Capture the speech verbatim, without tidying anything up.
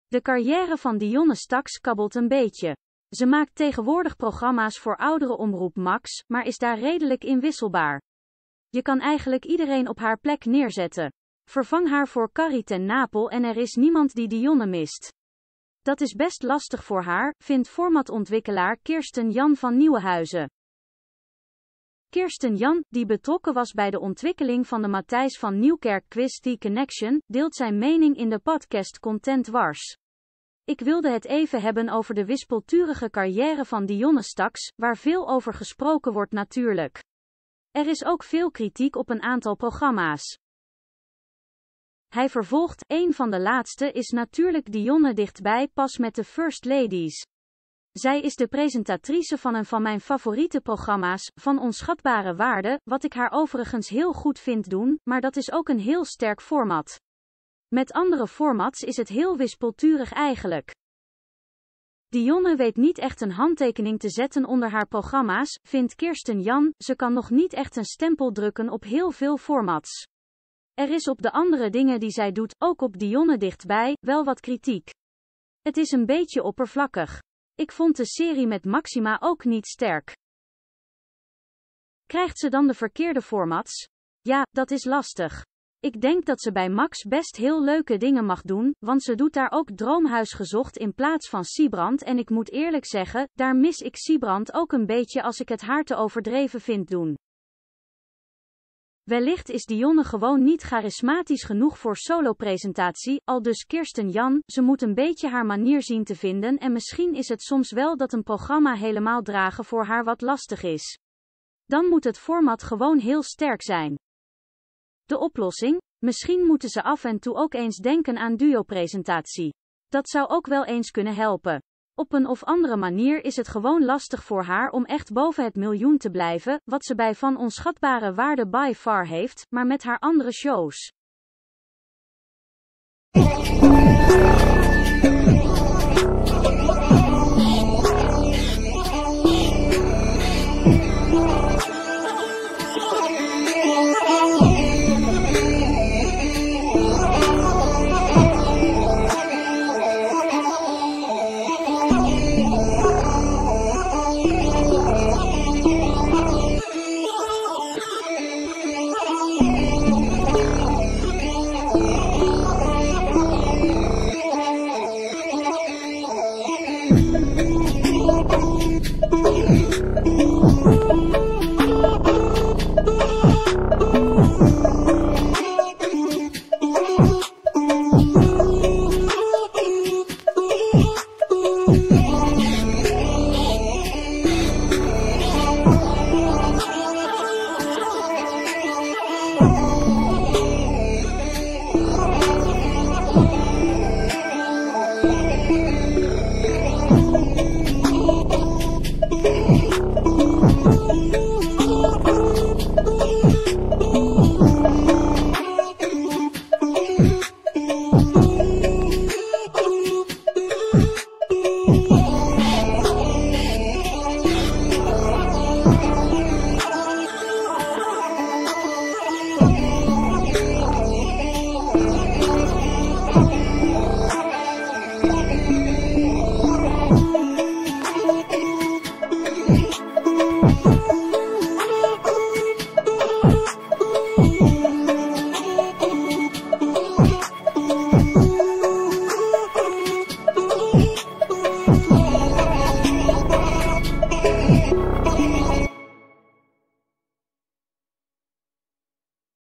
De carrière van Dionne Staks kabbelt een beetje. Ze maakt tegenwoordig programma's voor oudere omroep Max, maar is daar redelijk inwisselbaar. Je kan eigenlijk iedereen op haar plek neerzetten. Vervang haar voor Carrie ten Napel en er is niemand die Dionne mist. Dat is best lastig voor haar, vindt formatontwikkelaar Kirsten Jan van Nieuwenhuizen. Kirsten Jan, die betrokken was bij de ontwikkeling van de Matthijs van Nieuwkerk quiz The Connection, deelt zijn mening in de podcast Content Wars. Ik wilde het even hebben over de wispelturige carrière van Dionne Staks, waar veel over gesproken wordt natuurlijk. Er is ook veel kritiek op een aantal programma's. Hij vervolgt, een van de laatste is natuurlijk Dionne dichtbij pas met de First Ladies. Zij is de presentatrice van een van mijn favoriete programma's, van onschatbare waarde, wat ik haar overigens heel goed vind doen, maar dat is ook een heel sterk format. Met andere formats is het heel wispelturig eigenlijk. Dionne weet niet echt een handtekening te zetten onder haar programma's, vindt Kirsten Jan, ze kan nog niet echt een stempel drukken op heel veel formats. Er is op de andere dingen die zij doet, ook op Dionne dichtbij, wel wat kritiek. Het is een beetje oppervlakkig. Ik vond de serie met Maxima ook niet sterk. Krijgt ze dan de verkeerde formats? Ja, dat is lastig. Ik denk dat ze bij Max best heel leuke dingen mag doen, want ze doet daar ook Droomhuis gezocht in plaats van Siebrand en ik moet eerlijk zeggen, daar mis ik Siebrand ook een beetje als ik het haar te overdreven vind doen. Wellicht is Dionne gewoon niet charismatisch genoeg voor solopresentatie, aldus Kirsten Jan, ze moet een beetje haar manier zien te vinden en misschien is het soms wel dat een programma helemaal dragen voor haar wat lastig is. Dan moet het format gewoon heel sterk zijn. De oplossing? Misschien moeten ze af en toe ook eens denken aan duo-presentatie. Dat zou ook wel eens kunnen helpen. Op een of andere manier is het gewoon lastig voor haar om echt boven het miljoen te blijven, wat ze bij Van Onschatbare Waarde by far heeft, maar met haar andere shows.